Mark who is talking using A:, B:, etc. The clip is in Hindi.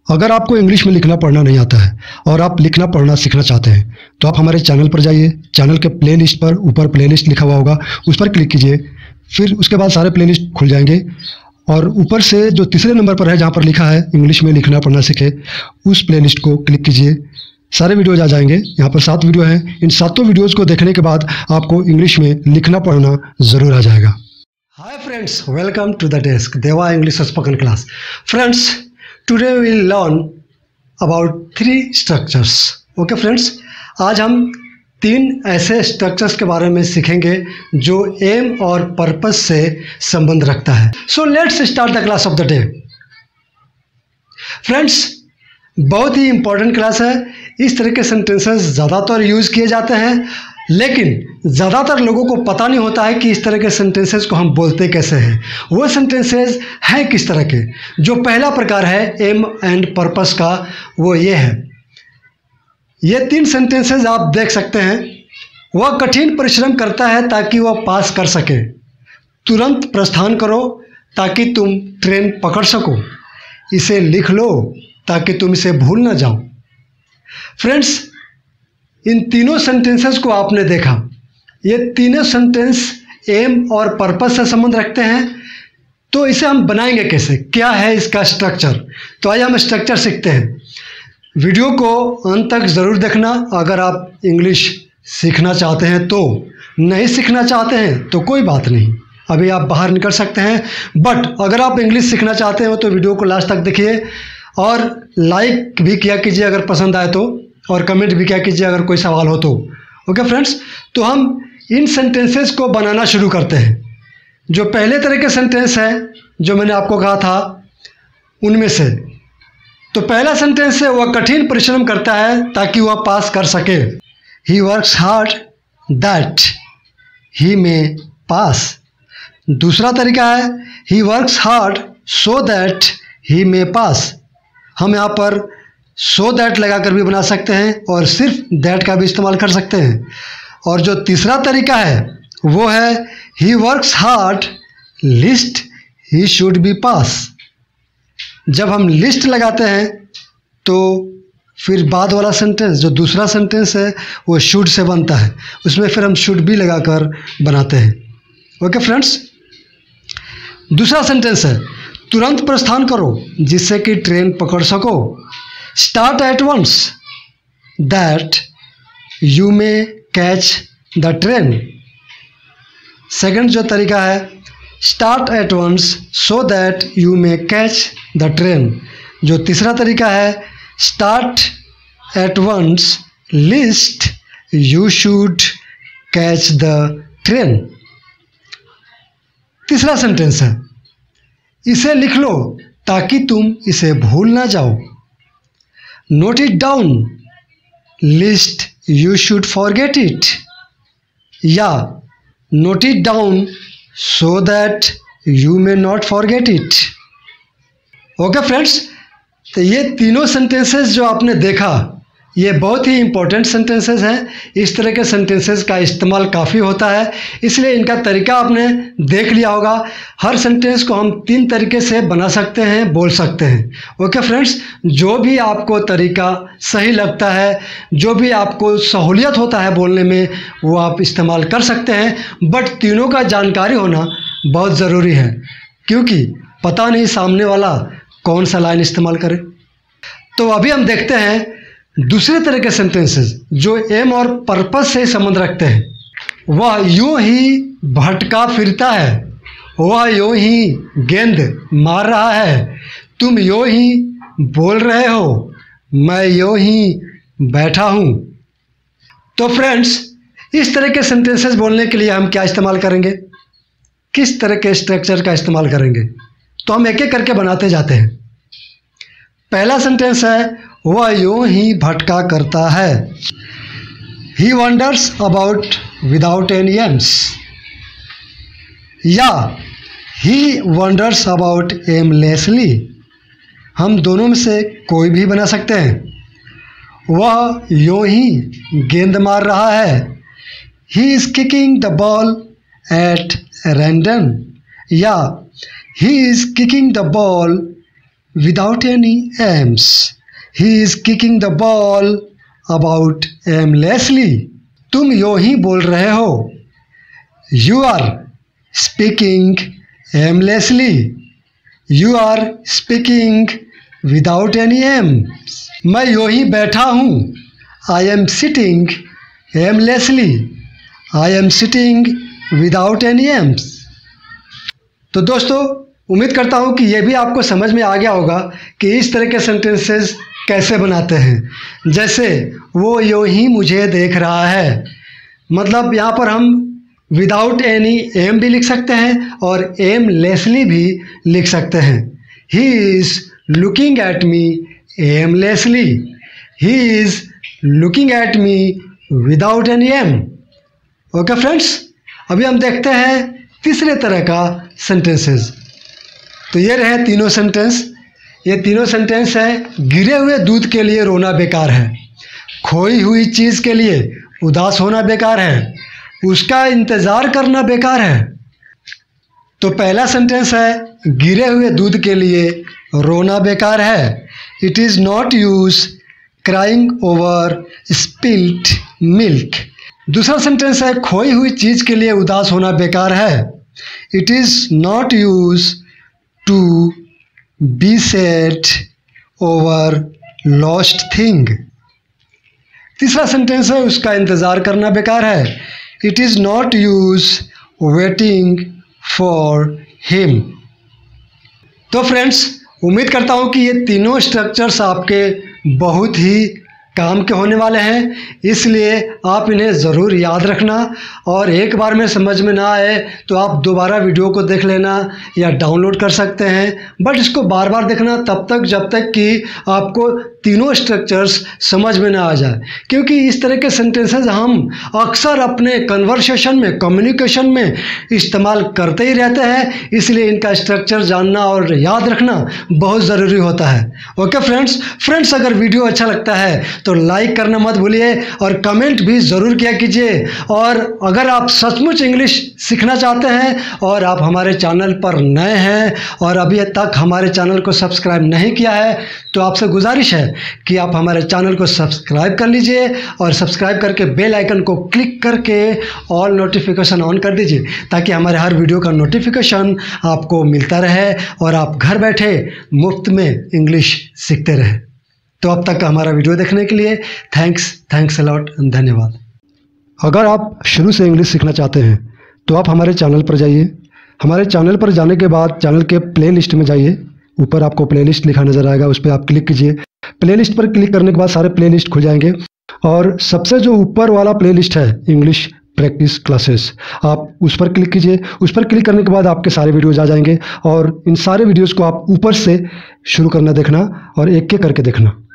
A: अगर आपको इंग्लिश में लिखना पढ़ना नहीं आता है और आप लिखना पढ़ना सीखना चाहते हैं तो आप हमारे चैनल पर जाइए। चैनल के प्लेलिस्ट पर ऊपर प्लेलिस्ट लिखा हुआ होगा, उस पर क्लिक कीजिए। फिर उसके बाद सारे प्लेलिस्ट खुल जाएंगे और ऊपर से जो तीसरे नंबर पर है जहाँ पर लिखा है इंग्लिश में लिखना पढ़ना सीखे, उस प्लेलिस्ट को क्लिक कीजिए। सारे वीडियोज आ जाएंगे। यहाँ पर 7 वीडियो हैं। इन 7 वीडियोज़ को देखने के बाद आपको इंग्लिश में लिखना पढ़ना ज़रूर आ जाएगा। Hi friends, welcome to the desk Deva English spoken class. Friends, today we will learn about 3 structures. Okay friends, आज हम 3 ऐसे स्ट्रक्चर्स के बारे में सीखेंगे जो एम और पर्पस से संबंध रखता है। So let's start the class of the day. Friends, बहुत ही इंपॉर्टेंट क्लास है। इस तरह के सेंटेंसेस ज़्यादातर यूज़ किए जाते हैं, लेकिन ज़्यादातर लोगों को पता नहीं होता है कि इस तरह के सेंटेंसेस को हम बोलते कैसे हैं। वो सेंटेंसेस हैं किस तरह के। जो पहला प्रकार है एम एंड पर्पस का, वो ये है। ये 3 सेंटेंसेस आप देख सकते हैं। वह कठिन परिश्रम करता है ताकि वह पास कर सके। तुरंत प्रस्थान करो ताकि तुम ट्रेन पकड़ सको। इसे लिख लो ताकि तुम इसे भूल ना जाओ। फ्रेंड्स, इन तीनों सेंटेंसेस को आपने देखा। ये तीनों सेंटेंस एम और पर्पस से संबंध रखते हैं। तो इसे हम बनाएंगे कैसे, क्या है इसका स्ट्रक्चर। तो आइए हम स्ट्रक्चर सीखते हैं। वीडियो को अंत तक ज़रूर देखना अगर आप इंग्लिश सीखना चाहते हैं तो। नहीं सीखना चाहते हैं तो कोई बात नहीं, अभी आप बाहर निकल सकते हैं। बट अगर आप इंग्लिश सीखना चाहते हो तो वीडियो को लास्ट तक देखिए और लाइक भी किया कीजिए अगर पसंद आए तो, और कमेंट भी किया कीजिए अगर कोई सवाल हो तो। ओके फ्रेंड्स, तो हम इन सेंटेंसेस को बनाना शुरू करते हैं। जो पहले तरह के सेंटेंस है जो मैंने आपको कहा था उनमें से, तो पहला सेंटेंस है वह कठिन परिश्रम करता है ताकि वह पास कर सके। He works hard that he may pass. दूसरा तरीका है he works hard so that he may pass. हम यहाँ पर सो दैट लगाकर भी बना सकते हैं और सिर्फ दैट का भी इस्तेमाल कर सकते हैं। और जो तीसरा तरीका है वो है he works hard lest he should be pass. जब हम लिस्ट लगाते हैं तो फिर बाद वाला सेंटेंस जो दूसरा सेंटेंस है वो शुड से बनता है, उसमें फिर हम शुड भी लगाकर बनाते हैं। ओके फ्रेंड्स, दूसरा सेंटेंस है तुरंत प्रस्थान करो जिससे कि ट्रेन पकड़ सको। Start at once that you may catch the train. Second जो तरीका है start at once so that you may catch the train. जो तीसरा तरीका है start at once lest you should catch the train. तीसरा सेंटेंस है इसे लिख लो ताकि तुम इसे भूल ना जाओ। Note it down lest you should forget it, या note it down so that you may not forget it. Okay friends, तो ये तीनों सेंटेंसेस जो आपने देखा ये बहुत ही इंपॉर्टेंट सेंटेंसेस हैं। इस तरह के सेंटेंसेस का इस्तेमाल काफ़ी होता है, इसलिए इनका तरीका आपने देख लिया होगा। हर सेंटेंस को हम 3 तरीके से बना सकते हैं, बोल सकते हैं। ओके फ्रेंड्स, जो भी आपको तरीका सही लगता है, जो भी आपको सहूलियत होता है बोलने में, वो आप इस्तेमाल कर सकते हैं। बट तीनों का जानकारी होना बहुत ज़रूरी है, क्योंकि पता नहीं सामने वाला कौन सा लाइन इस्तेमाल करे। तो अभी हम देखते हैं दूसरे तरह के सेंटेंसेस जो एम और पर्पस से संबंध रखते हैं। वह यूं ही भटका फिरता है, वह यूं ही गेंद मार रहा है, तुम यूं ही बोल रहे हो, मैं यूं ही बैठा हूँ। तो फ्रेंड्स, इस तरह के सेंटेंसेस बोलने के लिए हम क्या इस्तेमाल करेंगे, किस तरह के स्ट्रक्चर का इस्तेमाल करेंगे, तो हम एक एक करके बनाते जाते हैं। पहला सेंटेंस है वह यूं ही भटका करता है। He wanders about without any aims, या ही वंडर्स अबाउट एमलेसली। हम दोनों में से कोई भी बना सकते हैं। वह यूं ही गेंद मार रहा है। He is kicking the ball at random, या he is kicking the ball without any aims. He is kicking the ball about aimlessly. तुम यूं ही बोल रहे हो. You are speaking aimlessly. You are speaking without any aim. मैं यूं ही बैठा हूँ. I am sitting aimlessly. I am sitting without any aims. तो दोस्तों, उम्मीद करता हूँ कि ये भी आपको समझ में आ गया होगा कि इस तरह के सेंटेंसेस कैसे बनाते हैं. जैसे वो यूं ही मुझे देख रहा है, मतलब यहाँ पर हम विदाउट एनी एम भी लिख सकते हैं और एमलेसली भी लिख सकते हैं. He is looking at me aimlessly. He is looking at me without any aim. Okay friends, अभी हम देखते हैं तीसरे तरह का सेंटेंसेस. तो ये रहे तीनों सेंटेंस. ये तीनों सेंटेंस है. गिरे हुए दूध के लिए रोना बेकार है. खोई हुई चीज़ के लिए उदास होना बेकार है. उसका इंतज़ार करना बेकार है. तो पहला सेंटेंस है गिरे हुए दूध के लिए रोना बेकार है. It is not use crying over spilled milk. दूसरा सेंटेंस है खोई हुई चीज़ के लिए उदास होना बेकार है. It is not use to be sad over lost thing. तीसरा सेंटेंस है उसका इंतज़ार करना बेकार है. It is not use waiting for him. तो फ्रेंड्स, उम्मीद करता हूँ कि ये तीनों स्ट्रक्चर्स आपके बहुत ही काम के होने वाले हैं, इसलिए आप इन्हें ज़रूर याद रखना. और एक बार में समझ में ना आए तो आप दोबारा वीडियो को देख लेना या डाउनलोड कर सकते हैं. बट इसको बार बार देखना तब तक जब तक कि आपको तीनों स्ट्रक्चर्स समझ में ना आ जाए, क्योंकि इस तरह के सेंटेंसेस हम अक्सर अपने कन्वर्सेशन में, कम्युनिकेशन में इस्तेमाल करते ही रहते हैं. इसलिए इनका स्ट्रक्चर जानना और याद रखना बहुत ज़रूरी होता है. ओके फ्रेंड्स, अगर वीडियो अच्छा लगता है तो लाइक करना मत भूलिए और कमेंट भी ज़रूर किया कीजिए. और अगर आप सचमुच इंग्लिश सीखना चाहते हैं और आप हमारे चैनल पर नए हैं और अभी तक हमारे चैनल को सब्सक्राइब नहीं किया है तो आपसे गुजारिश है कि आप हमारे चैनल को सब्सक्राइब कर लीजिए और सब्सक्राइब करके बेल आइकन को क्लिक करके ऑल नोटिफिकेशन ऑन कर दीजिए, ताकि हमारे हर वीडियो का नोटिफिकेशन आपको मिलता रहे और आप घर बैठे मुफ्त में इंग्लिश सीखते रहे. तो अब तक हमारा वीडियो देखने के लिए थैंक्स अलॉट, धन्यवाद. अगर आप शुरू से इंग्लिश सीखना चाहते हैं तो आप हमारे चैनल पर जाइए. हमारे चैनल पर जाने के बाद चैनल के प्लेलिस्ट में जाइए. ऊपर आपको प्लेलिस्ट लिखा नज़र आएगा, उस पर आप क्लिक कीजिए. प्लेलिस्ट पर क्लिक करने के बाद सारे प्लेलिस्ट खुल जाएंगे और सबसे जो ऊपर वाला प्लेलिस्ट है इंग्लिश प्रैक्टिस क्लासेस, आप उस पर क्लिक कीजिए. उस पर क्लिक करने के बाद आपके सारे वीडियोज़ आ जाएंगे और इन सारे वीडियोज़ को आप ऊपर से शुरू करना देखना और एक एक करके देखना.